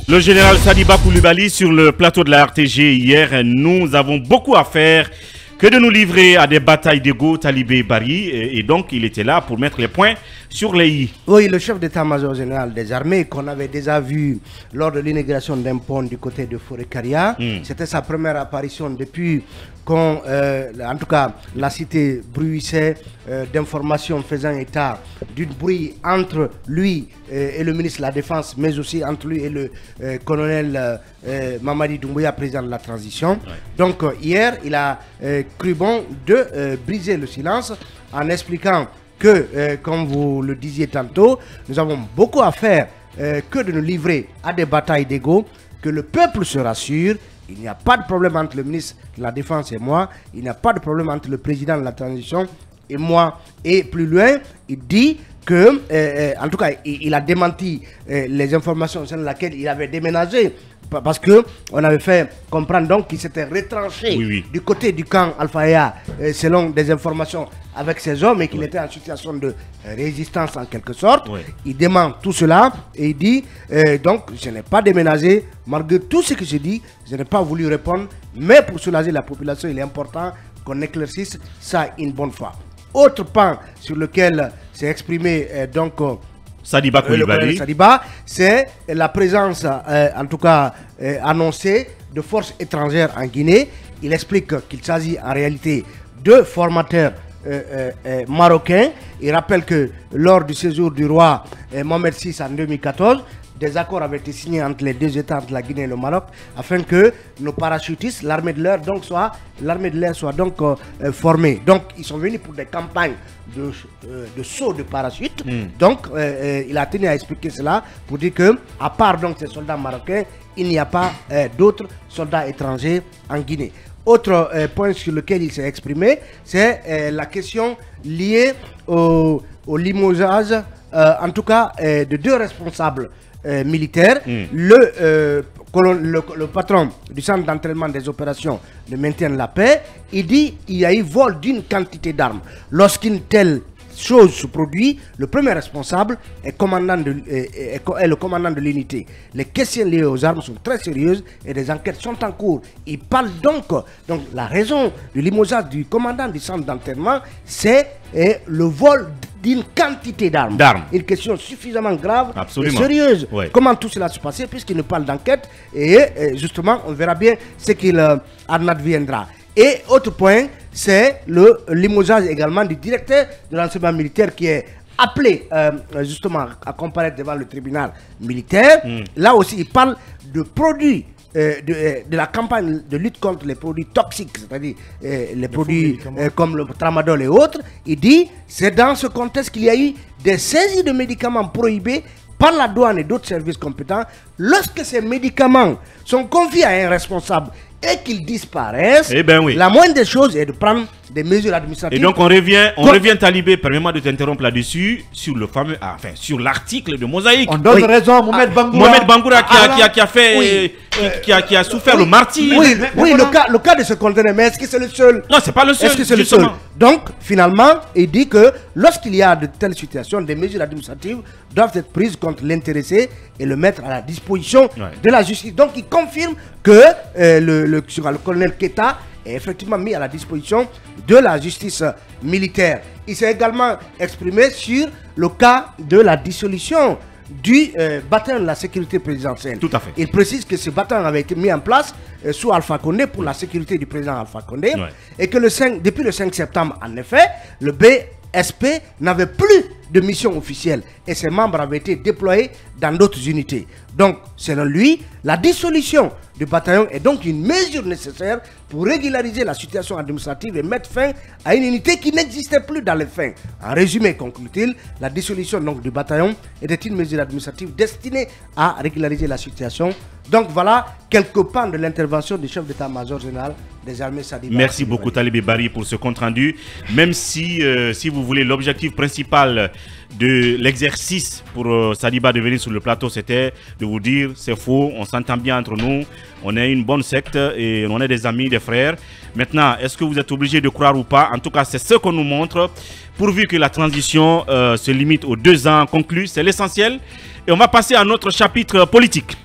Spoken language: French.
Le général Sadiba Koulibaly sur le plateau de la RTG hier, nous avons beaucoup à faire que de nous livrer à des batailles d'ego Talibé Bari et donc il était là pour mettre les points sur les i. Oui, le chef d'état-major général des armées qu'on avait déjà vu lors de l'inauguration d'un pont du côté de Forêt-Caria. C'était sa première apparition depuis qu'on, en tout cas, la cité bruissait d'informations faisant état du bruit entre lui et le ministre de la Défense, mais aussi entre lui et le colonel Mamadi Doumbouya, président de la transition. Ouais. Donc hier, il a cru bon de briser le silence en expliquant que, comme vous le disiez tantôt, nous avons beaucoup à faire que de nous livrer à des batailles d'ego, que le peuple se rassure. Il n'y a pas de problème entre le ministre de la Défense et moi. Il n'y a pas de problème entre le président de la transition et moi. Et plus loin, il dit que, en tout cas, il a démenti les informations selon lesquelles il avait déménagé. Parce qu'on avait fait comprendre donc qu'il s'était retranché du côté du camp Alpha selon des informations avec ses hommes et qu'il était en situation de résistance en quelque sorte. Il dément tout cela et il dit donc je n'ai pas déménagé malgré tout ce que je dis, je n'ai pas voulu répondre, mais pour soulager la population il est important qu'on éclaircisse ça une bonne fois. Autre pan sur lequel s'est exprimé donc Sadiba Koulibaly, c'est la présence, en tout cas annoncée, de forces étrangères en Guinée. Il explique qu'il s'agit en réalité de formateurs marocains. Il rappelle que lors du séjour du roi Mohamed VI en 2014, des accords avaient été signés entre les deux États, entre la Guinée et le Maroc, afin que nos parachutistes, l'armée de l'air soit donc formée. Donc ils sont venus pour des campagnes de saut de parachute. Donc il a tenu à expliquer cela pour dire que, à part donc ces soldats marocains, il n'y a pas d'autres soldats étrangers en Guinée. Autre point sur lequel il s'est exprimé, c'est la question liée au limogeage, en tout cas de deux responsables militaires. Le patron du centre d'entraînement des opérations de maintien de la paix, il dit qu'il y a eu vol d'une quantité d'armes. Lorsqu'une telle chose se produit, le premier responsable est le commandant de l'unité. Les questions liées aux armes sont très sérieuses et des enquêtes sont en cours. Il parle donc la raison du limogeage du commandant du centre d'entraînement, c'est le vol d'une quantité d'armes. Une question suffisamment grave et sérieuse. Comment tout cela se passait, puisqu'il nous parle d'enquête et justement on verra bien ce qu'il en adviendra. Et autre point, c'est le limogeage également du directeur de l'enseignement militaire qui est appelé justement à comparaître devant le tribunal militaire. Là aussi, il parle de produits, de la campagne de lutte contre les produits toxiques, c'est-à-dire les produits comme le tramadol et autres. Il dit c'est dans ce contexte qu'il y a eu des saisies de médicaments prohibés par la douane et d'autres services compétents. Lorsque ces médicaments sont confiés à un responsable et qu'ils disparaissent, la moindre des choses est de prendre des mesures administratives. Et donc on revient Talibé, permets-moi de t'interrompre là-dessus, sur le fameux, sur l'article de Mosaïque. On donne raison à Mohamed Bangoura. Mohamed Bangoura qui a fait, qui a souffert le martyre. Le cas de ce conteneur, mais est-ce que c'est le seul? Non, c'est pas le seul. Est-ce que c'est le seul? Donc, finalement, il dit que lorsqu'il y a de telles situations, des mesures administratives doivent être prises contre l'intéressé et le mettre à la disposition de la justice. Donc, il confirme que le colonel Keta est effectivement mis à la disposition de la justice militaire. Il s'est également exprimé sur le cas de la dissolution du bataillon de la sécurité présidentielle. Tout à fait. Il précise que ce bataillon avait été mis en place sous Alpha Condé pour la sécurité du président Alpha Condé et que depuis le 5 septembre, en effet, le BSP n'avait plus de mission officielle et ses membres avaient été déployés dans d'autres unités. Donc, selon lui, la dissolution du bataillon est donc une mesure nécessaire pour régulariser la situation administrative et mettre fin à une unité qui n'existait plus dans les faits. En résumé, conclut-il, la dissolution donc, du bataillon était une mesure administrative destinée à régulariser la situation. Donc voilà quelques pans de l'intervention du chef d'état-major général des armées Sadiba. Merci beaucoup Talibé Bari pour ce compte rendu. Même si, si vous voulez, l'objectif principal de l'exercice pour Sadiba de venir sur le plateau, c'était de vous dire c'est faux, on s'entend bien entre nous, on est une bonne secte et on est des amis, des frères. Maintenant, est-ce que vous êtes obligé de croire ou pas? En tout cas, c'est ce qu'on nous montre. Pourvu que la transition se limite aux 2 ans conclus, c'est l'essentiel. Et on va passer à notre chapitre politique.